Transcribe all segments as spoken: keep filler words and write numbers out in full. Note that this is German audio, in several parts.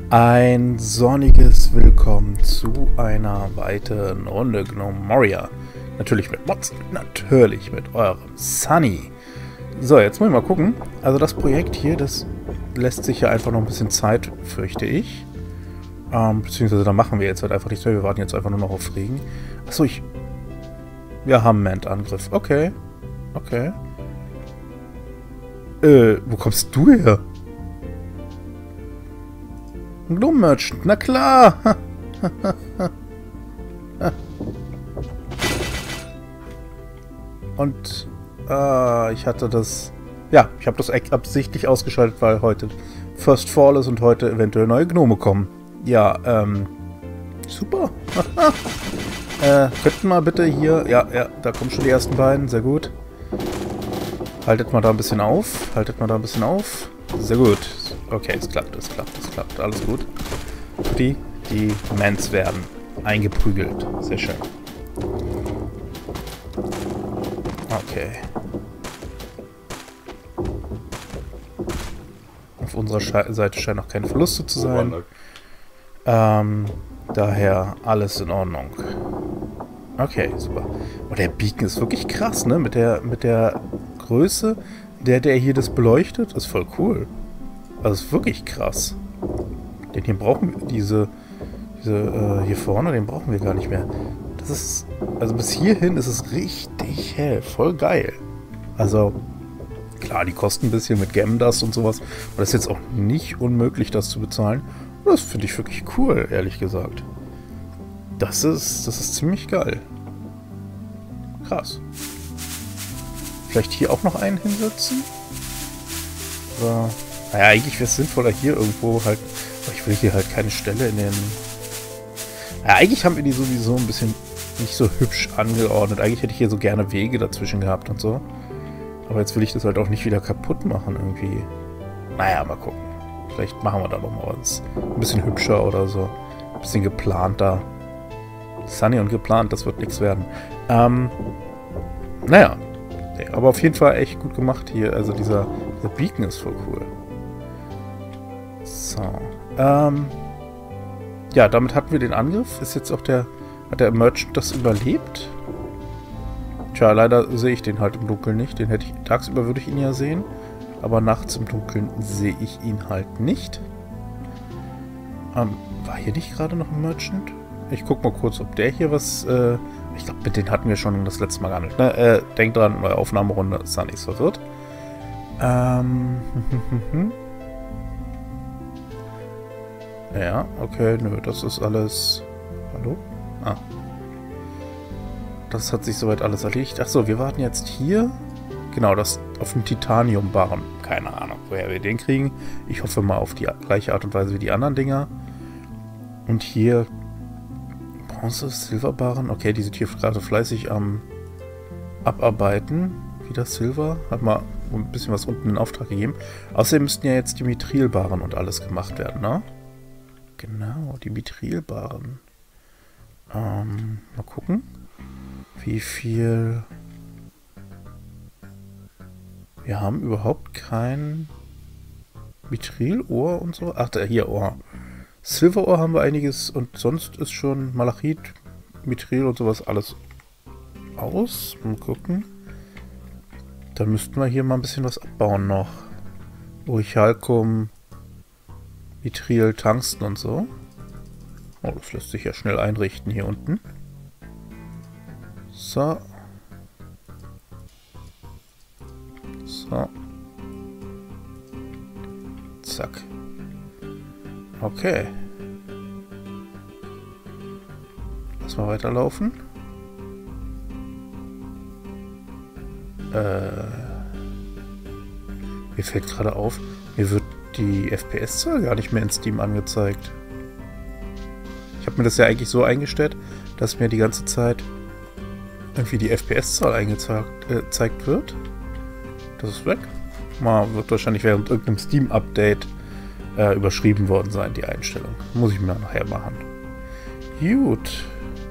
Ein sonniges Willkommen zu einer weiteren Runde Gnome Moria. Natürlich mit Mods, natürlich mit eurem Sunny. So, jetzt muss ich mal gucken. Also das Projekt hier, das lässt sich ja einfach noch ein bisschen Zeit, fürchte ich. Ähm, beziehungsweise da machen wir jetzt halt einfach nichts mehr. Wir warten jetzt einfach nur noch auf Regen. Achso, ich... Wir haben Mant-Angriff. Okay. Okay. Äh, wo kommst du her? Ein Gnome-Merchant, na klar! Und äh, ich hatte das... Ja, ich habe das absichtlich ausgeschaltet, weil heute First Fall ist und heute eventuell neue Gnome kommen. Ja, ähm... super! äh, könnten mal bitte hier... Ja, ja, da kommen schon die ersten beiden, sehr gut. Haltet mal da ein bisschen auf, haltet mal da ein bisschen auf. Sehr gut. Okay, es klappt, es klappt, es klappt. Alles gut. Die, die Mans werden eingeprügelt. Sehr schön. Okay. Auf unserer Sche Seite scheinen noch keine Verluste zu sein. Ähm, daher alles in Ordnung. Okay, super. Oh, der Beacon ist wirklich krass, ne? Mit der, mit der Größe, der, der hier das beleuchtet, ist voll cool. Also ist wirklich krass. Den hier brauchen wir, diese, diese, äh, hier vorne, den brauchen wir gar nicht mehr. Das ist, also bis hierhin ist es richtig hell, voll geil. Also, klar, die kosten ein bisschen mit Gemdust und sowas, aber das ist jetzt auch nicht unmöglich, das zu bezahlen. Und das finde ich wirklich cool, ehrlich gesagt. Das ist, das ist ziemlich geil. Krass. Vielleicht hier auch noch einen hinsetzen? Oder... Naja, eigentlich wäre es sinnvoller hier irgendwo halt... Aber ich will hier halt keine Stelle in den... Ja, eigentlich haben wir die sowieso ein bisschen nicht so hübsch angeordnet. Eigentlich hätte ich hier so gerne Wege dazwischen gehabt und so. Aber jetzt will ich das halt auch nicht wieder kaputt machen irgendwie. Naja, mal gucken. Vielleicht machen wir da noch mal was. Ein bisschen hübscher oder so. Ein bisschen geplanter. Sunny und geplant, das wird nichts werden. Ähm... Naja. Aber auf jeden Fall echt gut gemacht hier. Also dieser, dieser Beacon ist voll cool. So. Ähm. Ja, damit hatten wir den Angriff. Ist jetzt auch der... Hat der Merchant das überlebt? Tja, leider sehe ich den halt im Dunkeln nicht. Den hätte ich... Tagsüber würde ich ihn ja sehen. Aber nachts im Dunkeln sehe ich ihn halt nicht. Ähm, war hier nicht gerade noch ein Merchant? Ich guck mal kurz, ob der hier was... Äh, ich glaube, mit denen hatten wir schon das letzte Mal gehandelt. Ne? Äh, denkt dran, neue Aufnahmerunde. Sunny ist verwirrt. Ähm... Ja, okay, nö, das ist alles... Hallo? Ah. Das hat sich soweit alles erledigt. Achso, wir warten jetzt hier. Genau, das auf den Titanium-Barren. Keine Ahnung, woher wir den kriegen. Ich hoffe mal auf die gleiche Art und Weise wie die anderen Dinger. Und hier... Bronze, Silberbarren. Okay, die sind hier gerade fleißig am Abarbeiten. Wieder Silber. Hat mal ein bisschen was unten in Auftrag gegeben. Außerdem müssten ja jetzt die Mithrilbarren und alles gemacht werden, ne? Genau, die Mithrilbarren. Ähm, mal gucken. Wie viel... Wir haben überhaupt kein Mithril-Ohr und so. Ach, da hier Ohr. Silverohr haben wir einiges und sonst ist schon Malachit, Mithril und sowas alles aus. Mal gucken. Dann müssten wir hier mal ein bisschen was abbauen noch. Orichalcum, Mithril, Tungsten und so. Oh, das lässt sich ja schnell einrichten hier unten. So. So. Zack. Okay. Lass mal weiterlaufen. Äh. Mir fällt gerade auf, mir wird die F P S-Zahl gar nicht mehr in Steam angezeigt. Ich habe mir das ja eigentlich so eingestellt, dass mir die ganze Zeit irgendwie die F P S-Zahl angezeigt wird. Das ist weg. Mal wird wahrscheinlich während irgendeinem Steam-Update Äh, überschrieben worden sein, die Einstellung. Muss ich mir nachher machen. Gut.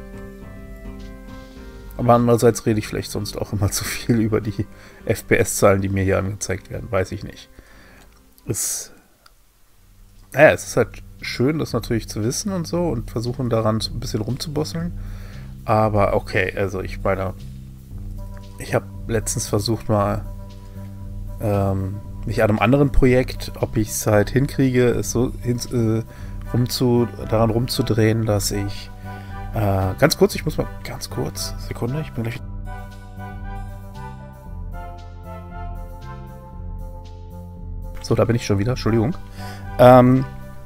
Aber andererseits rede ich vielleicht sonst auch immer zu viel über die F P S-Zahlen, die mir hier angezeigt werden. Weiß ich nicht. Es, naja, es ist halt schön, das natürlich zu wissen und so und versuchen daran so ein bisschen rumzubosseln. Aber okay, also ich meine, ich habe letztens versucht mal ähm, mich an einem anderen Projekt, ob ich es halt hinkriege, es so hin, äh, rumzu, daran rumzudrehen, dass ich äh, ganz kurz, ich muss mal ganz kurz, Sekunde, ich bin gleich. So, da bin ich schon wieder, Entschuldigung. Ähm,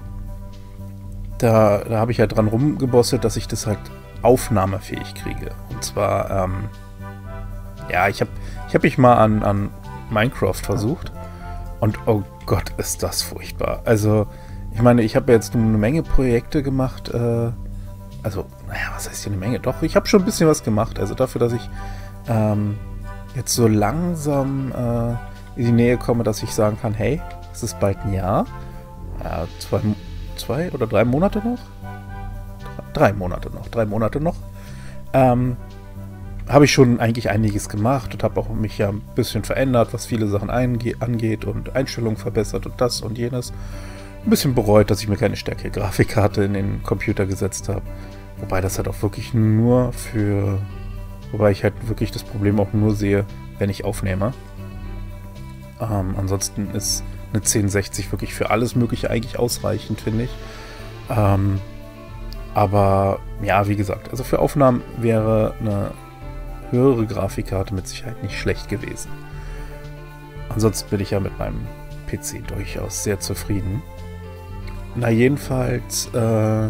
da da habe ich ja dran rumgebosselt, dass ich das halt aufnahmefähig kriege. Und zwar, ähm, ja, ich habe ich hab mich mal an, an Minecraft versucht und oh Gott, ist das furchtbar. Also, ich meine, ich habe jetzt eine Menge Projekte gemacht, äh, also, naja, was heißt hier eine Menge? Doch, ich habe schon ein bisschen was gemacht. Also dafür, dass ich ähm, jetzt so langsam äh, in die Nähe komme, dass ich sagen kann, hey, es ist bald ein Jahr. Ja, zwei, zwei oder drei Monate noch? Drei, drei Monate noch, drei Monate noch. Ähm, habe ich schon eigentlich einiges gemacht und habe auch mich ja ein bisschen verändert, was viele Sachen angeht und Einstellungen verbessert und das und jenes. Ein bisschen bereut, dass ich mir keine stärkere Grafikkarte in den Computer gesetzt habe. Wobei das halt auch wirklich nur für... Wobei ich halt wirklich das Problem auch nur sehe, wenn ich aufnehme. Ähm, ansonsten ist eine zehn sechzig wirklich für alles Mögliche eigentlich ausreichend, finde ich. Ähm, aber ja, wie gesagt, also für Aufnahmen wäre eine höhere Grafikkarte mit Sicherheit nicht schlecht gewesen. Ansonsten bin ich ja mit meinem P C durchaus sehr zufrieden. Na, jedenfalls, äh,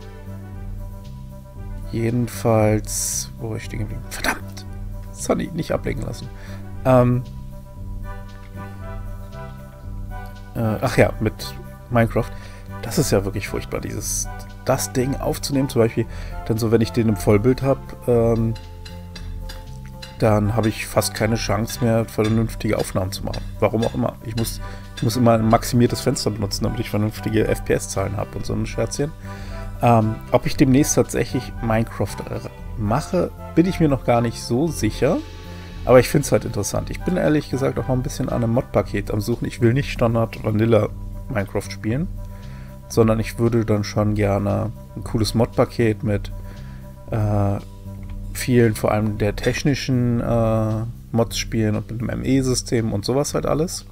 jedenfalls, wo ich stehen geblieben? Verdammt! Sunny, nicht ablenken lassen. Ähm, äh, ach ja, mit Minecraft. Das ist ja wirklich furchtbar, dieses, das Ding aufzunehmen, zum Beispiel, dann so, wenn ich den im Vollbild habe, ähm, dann habe ich fast keine Chance mehr, vernünftige Aufnahmen zu machen. Warum auch immer. Ich muss, ich muss immer ein maximiertes Fenster benutzen, damit ich vernünftige F P S-Zahlen habe und so ein Scherzchen. Ähm, ob ich demnächst tatsächlich Minecraft mache, bin ich mir noch gar nicht so sicher. Aber ich finde es halt interessant. Ich bin ehrlich gesagt auch noch ein bisschen an einem Mod-Paket am Suchen. Ich will nicht Standard Vanilla Minecraft spielen, sondern ich würde dann schon gerne ein cooles Mod-Paket mit äh, vielen, vor allem der technischen äh, Mods spielen und mit einem M E-System und sowas halt alles.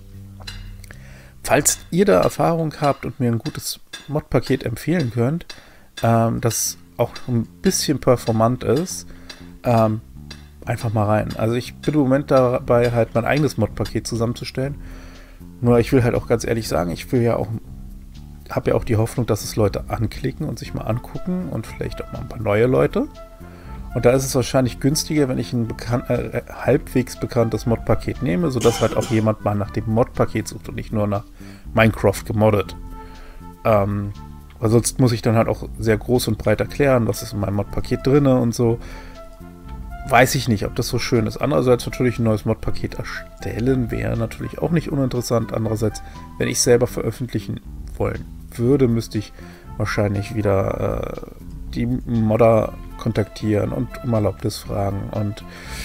Falls ihr da Erfahrung habt und mir ein gutes Mod-Paket empfehlen könnt, ähm, das auch ein bisschen performant ist, ähm, einfach mal rein. Also ich bin im Moment dabei, halt mein eigenes Mod-Paket zusammenzustellen. Nur ich will halt auch ganz ehrlich sagen, ich will ja auch, habe ja auch die Hoffnung, dass es Leute anklicken und sich mal angucken und vielleicht auch mal ein paar neue Leute. Und da ist es wahrscheinlich günstiger, wenn ich ein bekan- äh, halbwegs bekanntes Mod-Paket nehme, sodass halt auch jemand mal nach dem Mod-Paket sucht und nicht nur nach Minecraft gemoddet. Ähm, weil sonst muss ich dann halt auch sehr groß und breit erklären, was ist in meinem Mod-Paket drin und so. Weiß ich nicht, ob das so schön ist. Andererseits natürlich ein neues Mod-Paket erstellen wäre natürlich auch nicht uninteressant. Andererseits, wenn ich selber veröffentlichen wollen würde, müsste ich wahrscheinlich wieder äh, die Modder kontaktieren und um Erlaubnis fragen. Und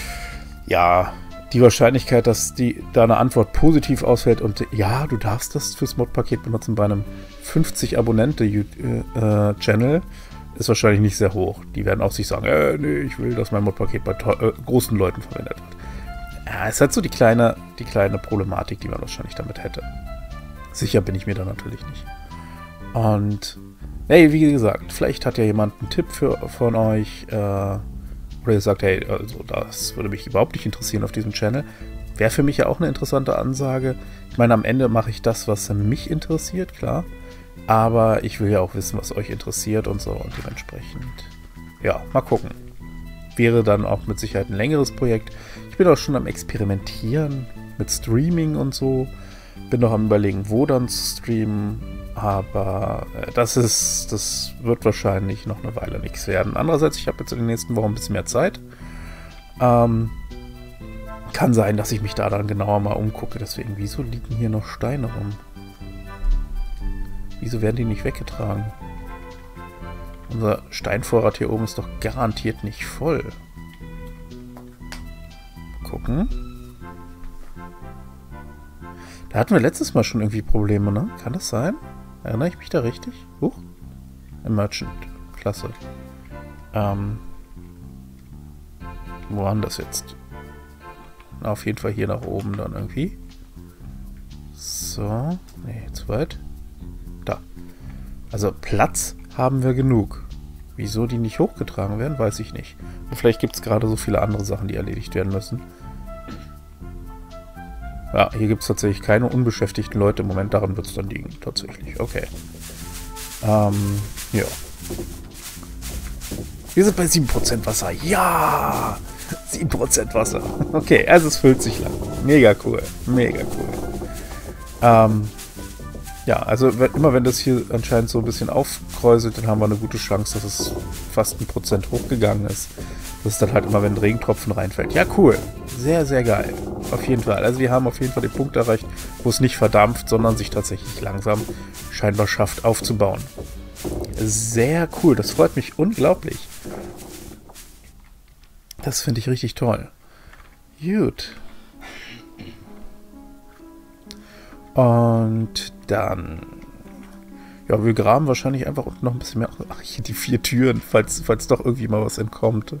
ja, die Wahrscheinlichkeit, dass die da eine Antwort positiv ausfällt und ja, du darfst das fürs Mod-Paket benutzen bei einem fünfzig Abonnente-Channel, ist wahrscheinlich nicht sehr hoch. Die werden auch sich sagen, äh, nee, ich will, dass mein Mod-Paket bei äh, großen Leuten verwendet wird. Ja, es hat so die kleine, die kleine Problematik, die man wahrscheinlich damit hätte. Sicher bin ich mir da natürlich nicht. Und hey, wie gesagt, vielleicht hat ja jemand einen Tipp für, von euch, äh, oder ihr sagt, hey, also das würde mich überhaupt nicht interessieren auf diesem Channel. Wäre für mich ja auch eine interessante Ansage. Ich meine, am Ende mache ich das, was mich interessiert, klar. Aber ich will ja auch wissen, was euch interessiert und so. Und dementsprechend, ja, mal gucken. Wäre dann auch mit Sicherheit ein längeres Projekt. Ich bin auch schon am Experimentieren mit Streaming und so. Bin noch am Überlegen, wo dann zu streamen. Aber äh, das ist, das wird wahrscheinlich noch eine Weile nichts werden. Andererseits, ich habe jetzt in den nächsten Wochen ein bisschen mehr Zeit. Ähm, kann sein, dass ich mich da dann genauer mal umgucke. Deswegen, wieso liegen hier noch Steine rum? Wieso werden die nicht weggetragen? Unser Steinvorrat hier oben ist doch garantiert nicht voll. Gucken. Da hatten wir letztes Mal schon irgendwie Probleme, ne? Kann das sein? Erinnere ich mich da richtig? Huch. Im Merchant. Klasse. Ähm, wo waren das jetzt? Na, auf jeden Fall hier nach oben dann irgendwie. So. Nee, zu weit. Da. Also Platz haben wir genug. Wieso die nicht hochgetragen werden, weiß ich nicht. Und vielleicht gibt es gerade so viele andere Sachen, die erledigt werden müssen. Ja, hier gibt es tatsächlich keine unbeschäftigten Leute. Im Moment, daran wird es dann liegen. Tatsächlich. Okay. Ähm, ja. Wir sind bei sieben Prozent Wasser. Ja! sieben Prozent Wasser. Okay, also es füllt sich lang. Mega cool. Mega cool. Ähm, ja, also immer wenn das hier anscheinend so ein bisschen aufkräuselt, dann haben wir eine gute Chance, dass es fast ein Prozent hochgegangen ist. Das ist dann halt immer, wenn ein Regentropfen reinfällt. Ja, cool. Sehr, sehr geil. Auf jeden Fall. Also wir haben auf jeden Fall den Punkt erreicht, wo es nicht verdampft, sondern sich tatsächlich langsam scheinbar schafft aufzubauen. Sehr cool. Das freut mich unglaublich. Das finde ich richtig toll. Gut. Und dann... Ja, wir graben wahrscheinlich einfach unten noch ein bisschen mehr... Ach, hier die vier Türen, falls, falls doch irgendwie mal was entkommt.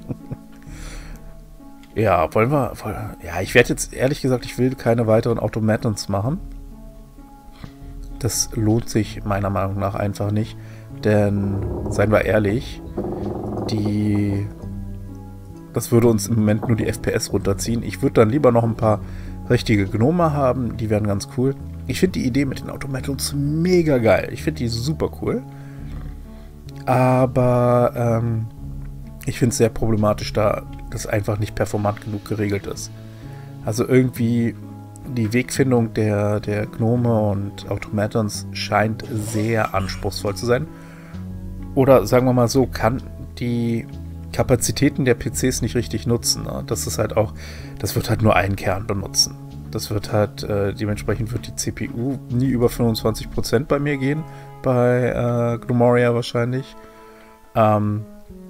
Ja, wollen wir... Wollen, ja, ich werde jetzt, ehrlich gesagt, ich will keine weiteren Automatons machen. Das lohnt sich meiner Meinung nach einfach nicht. Denn, seien wir ehrlich, die... Das würde uns im Moment nur die F P S runterziehen. Ich würde dann lieber noch ein paar richtige Gnome haben. Die wären ganz cool. Ich finde die Idee mit den Automatons mega geil. Ich finde die super cool. Aber ähm, ich finde es sehr problematisch, da das einfach nicht performant genug geregelt ist. Also irgendwie die Wegfindung der, der Gnome und Automatons scheint sehr anspruchsvoll zu sein. Oder sagen wir mal so, kann die Kapazitäten der P Cs nicht richtig nutzen. Ne? Das ist halt auch, das wird halt nur einen Kern benutzen. Das wird halt, äh, dementsprechend wird die C P U nie über fünfundzwanzig Prozent bei mir gehen, bei äh, Gnomoria wahrscheinlich. Ähm,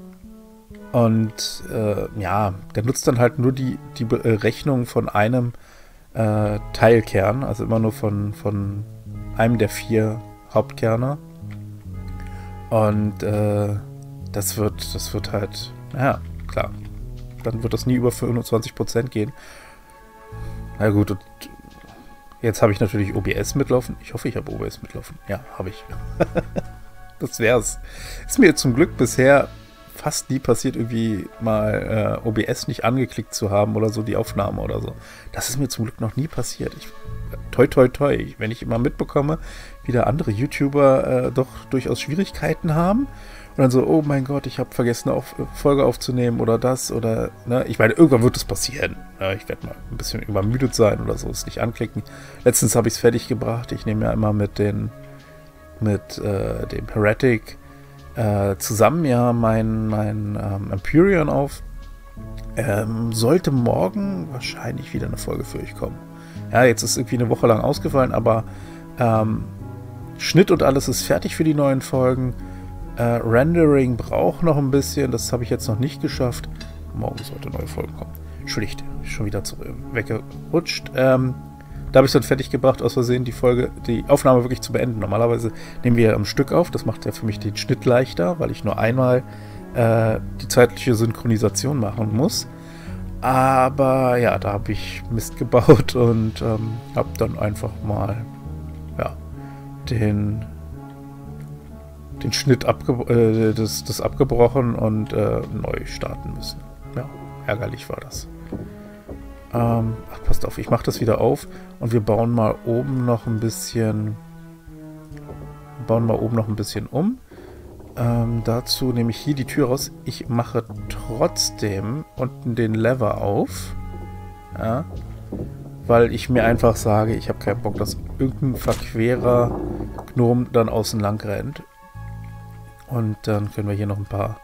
und äh, ja, der nutzt dann halt nur die, die Berechnung von einem äh, Teilkern, also immer nur von, von einem der vier Hauptkerne. Und äh, das wird, das wird halt, ja, klar, dann wird das nie über fünfundzwanzig Prozent gehen. Na gut, und jetzt habe ich natürlich O B S mitlaufen. Ich hoffe, ich habe O B S mitlaufen. Ja, habe ich. Das wär's. Ist mir zum Glück bisher fast nie passiert, irgendwie mal äh, O B S nicht angeklickt zu haben oder so, die Aufnahme oder so. Das ist mir zum Glück noch nie passiert. Ich, toi, toi, toi. Wenn ich immer mitbekomme, wie da andere YouTuber äh, doch durchaus Schwierigkeiten haben und dann so, oh mein Gott, ich habe vergessen, auf, Folge aufzunehmen oder das oder, ne, ich meine, irgendwann wird es passieren. Ja, ich werde mal ein bisschen übermüdet sein oder so, es nicht anklicken. Letztens habe ich es fertig gebracht. Ich nehme ja immer mit den, mit äh, dem Heretic äh, zusammen ja mein, mein ähm, Empyrean auf. Ähm, sollte morgen wahrscheinlich wieder eine Folge für euch kommen. Ja, jetzt ist irgendwie eine Woche lang ausgefallen, aber ähm, Schnitt und alles ist fertig für die neuen Folgen. Äh, Rendering braucht noch ein bisschen, das habe ich jetzt noch nicht geschafft. Morgen sollte neue Folgen kommen. Entschuldigt, schon wieder zurück, weggerutscht. Ähm, da habe ich es dann fertig gebracht, aus Versehen die Folge, die Aufnahme wirklich zu beenden. Normalerweise nehmen wir ja am Stück auf, das macht ja für mich den Schnitt leichter, weil ich nur einmal äh, die zeitliche Synchronisation machen muss. Aber ja, da habe ich Mist gebaut und ähm, habe dann einfach mal ja, den den Schnitt abge äh, das, das abgebrochen und äh, neu starten müssen. Ja, ärgerlich war das. Ähm, ach, passt auf, ich mache das wieder auf und wir bauen mal oben noch ein bisschen bauen mal oben noch ein bisschen um. Ähm, dazu nehme ich hier die Tür raus. Ich mache trotzdem unten den Lever auf. Ja, weil ich mir einfach sage, ich habe keinen Bock, dass irgendein verquerer Gnome dann außen lang rennt. Und dann können wir hier noch ein paar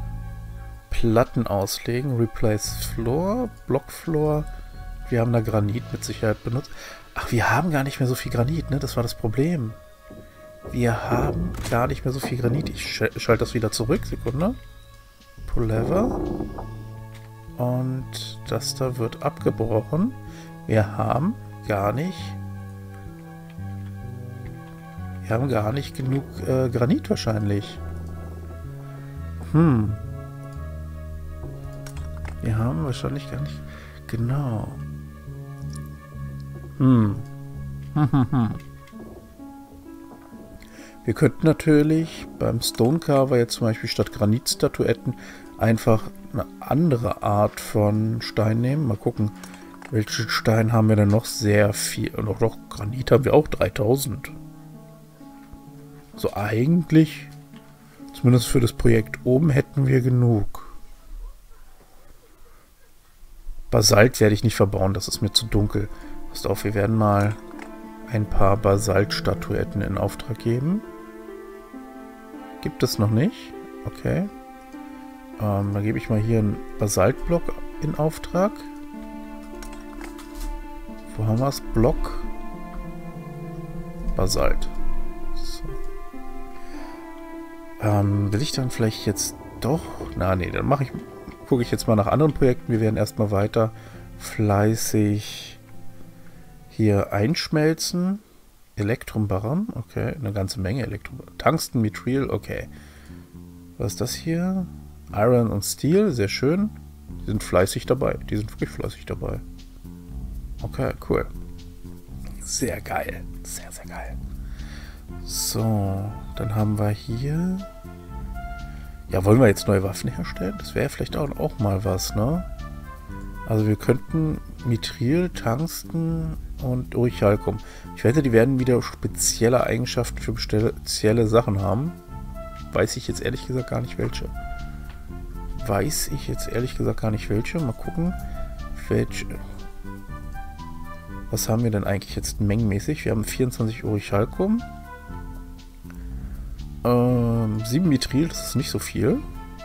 Platten auslegen. Replace Floor, Block Floor. Wir haben da Granit mit Sicherheit benutzt. Ach, wir haben gar nicht mehr so viel Granit, ne? Das war das Problem. Wir haben gar nicht mehr so viel Granit. Ich sch schalte das wieder zurück. Sekunde. Pull Lever. Und das da wird abgebrochen. Wir haben gar nicht... Wir haben gar nicht genug äh, Granit wahrscheinlich. Hm. Wir haben wahrscheinlich gar nicht... Genau. Hm. Hm, hm, hm. Wir könnten natürlich beim Stonecarver jetzt zum Beispiel statt Granitstatuetten einfach eine andere Art von Stein nehmen. Mal gucken, welchen Stein haben wir denn noch? Sehr viel. Und auch noch Granit haben wir auch dreitausend. So eigentlich, zumindest für das Projekt oben, hätten wir genug. Basalt werde ich nicht verbauen, das ist mir zu dunkel. Passt auf, wir werden mal ein paar Basaltstatuetten in Auftrag geben. Gibt es noch nicht? Okay. Ähm, dann gebe ich mal hier einen Basaltblock in Auftrag. Wo haben wir es? Block. Basalt. So. Ähm, will ich dann vielleicht jetzt doch... Na, nee, dann mache ich... Gucke ich jetzt mal nach anderen Projekten. Wir werden erstmal weiter fleißig hier einschmelzen. Elektrumbarren, okay, eine ganze Menge Elektrum. Tungsten, Mithril, okay. Was ist das hier? Iron und Steel, sehr schön. Die sind fleißig dabei. Die sind wirklich fleißig dabei. Okay, cool. Sehr geil. Sehr, sehr geil. So, dann haben wir hier... Ja, wollen wir jetzt neue Waffen herstellen? Das wäre vielleicht auch, auch mal was, ne? Also wir könnten Mithril, Tungsten und Orichalcum. Ich wette, die werden wieder spezielle Eigenschaften für spezielle Sachen haben. Weiß ich jetzt ehrlich gesagt gar nicht welche. Weiß ich jetzt ehrlich gesagt gar nicht welche. Mal gucken, welche... Was haben wir denn eigentlich jetzt mengenmäßig? Wir haben vierundzwanzig Orichalcum. Ähm, sieben Mithril, das ist nicht so viel.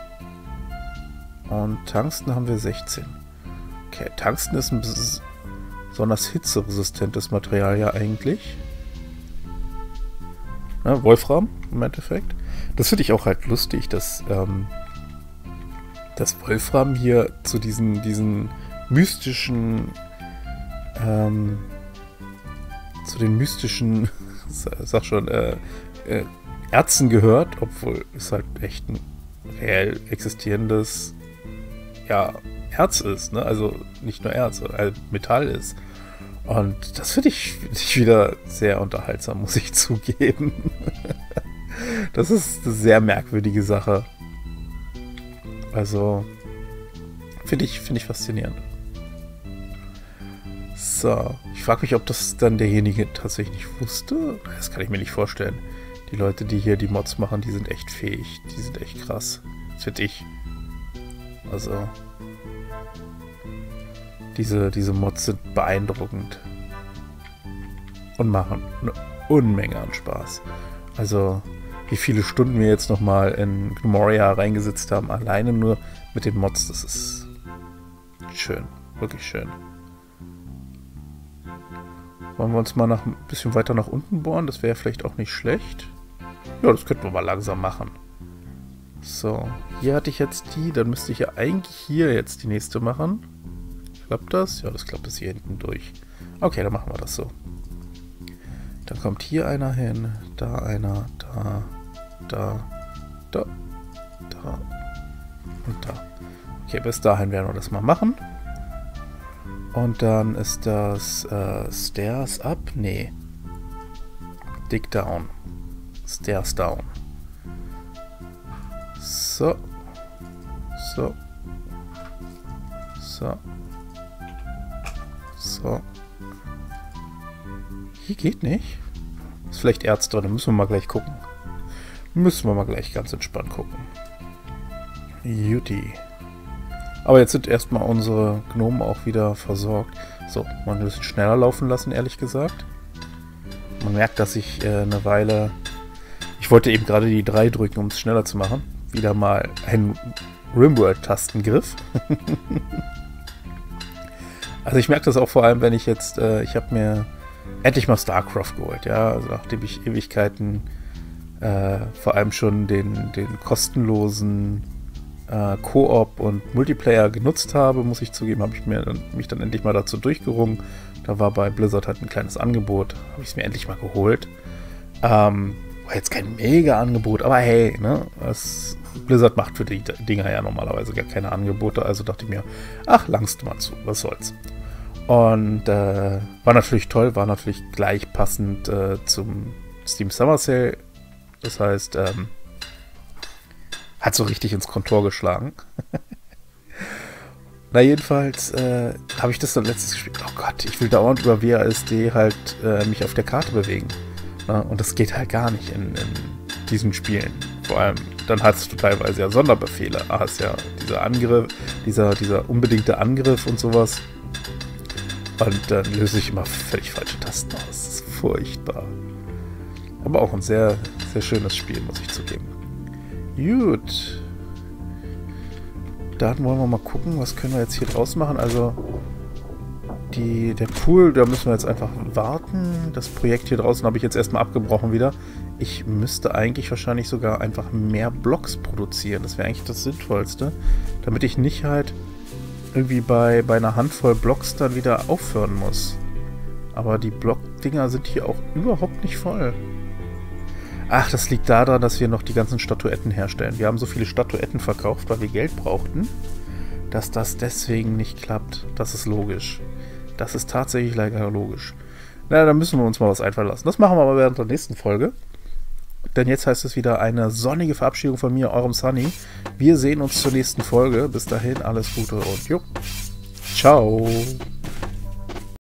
Und Tungsten haben wir sechzehn. Okay, Tungsten ist ein besonders hitzeresistentes Material ja eigentlich. Ja, Wolfram im Endeffekt. Das finde ich auch halt lustig, dass ähm, das Wolfram hier zu diesen, diesen mystischen ähm, zu den mystischen sag schon äh, äh, Erzen gehört, obwohl es halt echt ein reell existierendes ja, Erz ist, ne? Also nicht nur Erz, sondern Metall ist. Und das finde ich, find ich wieder sehr unterhaltsam, muss ich zugeben. Das ist eine sehr merkwürdige Sache. Also, finde ich, find ich faszinierend. So, ich frage mich, ob das dann derjenige tatsächlich nicht wusste. Das kann ich mir nicht vorstellen. Die Leute, die hier die Mods machen, die sind echt fähig. Die sind echt krass. Das finde ich. Also, diese, diese Mods sind beeindruckend. Und machen eine Unmenge an Spaß. Also, wie viele Stunden wir jetzt nochmal in Gnomoria reingesetzt haben, alleine nur mit den Mods, das ist schön. Wirklich schön. Wollen wir uns mal noch ein bisschen weiter nach unten bohren? Das wäre vielleicht auch nicht schlecht. Ja, das könnten wir mal langsam machen. So, hier hatte ich jetzt die. Dann müsste ich ja eigentlich hier jetzt die nächste machen. Klappt das? Ja, das klappt bis hier hinten durch. Okay, dann machen wir das so. Dann kommt hier einer hin. Da einer. Da. Da. Da. Da. Und da. Okay, bis dahin werden wir das mal machen. Und dann ist das äh, Stairs up? Nee. Dig down. Stairs down. So. So. So. So. Hier geht nicht. Ist vielleicht Erz drin, müssen wir mal gleich gucken. Müssen wir mal gleich ganz entspannt gucken. Juti. Aber jetzt sind erstmal unsere Gnomen auch wieder versorgt. So, mal ein bisschen schneller laufen lassen, ehrlich gesagt. Man merkt, dass ich äh, eine Weile... Ich wollte eben gerade die drei drücken, um es schneller zu machen. Wieder mal ein Rimworld-Tastengriff. Also ich merke das auch vor allem, wenn ich jetzt... Äh, ich habe mir endlich mal StarCraft geholt, ja. Also nachdem ich Ewigkeiten äh, vor allem schon den, den kostenlosen äh, Koop und Multiplayer genutzt habe, muss ich zugeben, habe ich mir dann, mich dann endlich mal dazu durchgerungen. Da war bei Blizzard halt ein kleines Angebot, habe ich es mir endlich mal geholt. Ähm, war jetzt kein Mega-Angebot, aber hey, ne, das, Blizzard macht für die Dinger ja normalerweise gar keine Angebote, also dachte ich mir, ach, langst mal zu, was soll's. Und äh, war natürlich toll, war natürlich gleich passend äh, zum Steam Summer Sale. Das heißt, ähm, hat so richtig ins Kontor geschlagen. Na jedenfalls äh, habe ich das dann letztes gespielt. Oh Gott, ich will dauernd über W A S D halt äh, mich auf der Karte bewegen. Na, und das geht halt gar nicht in, in diesen Spielen. Vor allem, dann hast du teilweise ja Sonderbefehle. Ah, hast ja dieser Angriff, dieser, dieser unbedingte Angriff und sowas. Und dann löse ich immer völlig falsche Tasten aus. Das ist furchtbar. Aber auch ein sehr, sehr schönes Spiel, muss ich zugeben. Gut. Dann wollen wir mal gucken, was können wir jetzt hier draus machen. Also, die, der Pool, da müssen wir jetzt einfach warten. Das Projekt hier draußen habe ich jetzt erstmal abgebrochen wieder. Ich müsste eigentlich wahrscheinlich sogar einfach mehr Blocks produzieren. Das wäre eigentlich das Sinnvollste. Damit ich nicht halt irgendwie bei, bei einer Handvoll Blocks dann wieder aufhören muss. Aber die Blockdinger sind hier auch überhaupt nicht voll. Ach, das liegt daran, dass wir noch die ganzen Statuetten herstellen. Wir haben so viele Statuetten verkauft, weil wir Geld brauchten, dass das deswegen nicht klappt. Das ist logisch. Das ist tatsächlich leider logisch. Na, da müssen wir uns mal was einfallen lassen. Das machen wir aber während der nächsten Folge. Denn jetzt heißt es wieder eine sonnige Verabschiedung von mir, eurem Sunny. Wir sehen uns zur nächsten Folge. Bis dahin, alles Gute und jo. Ciao.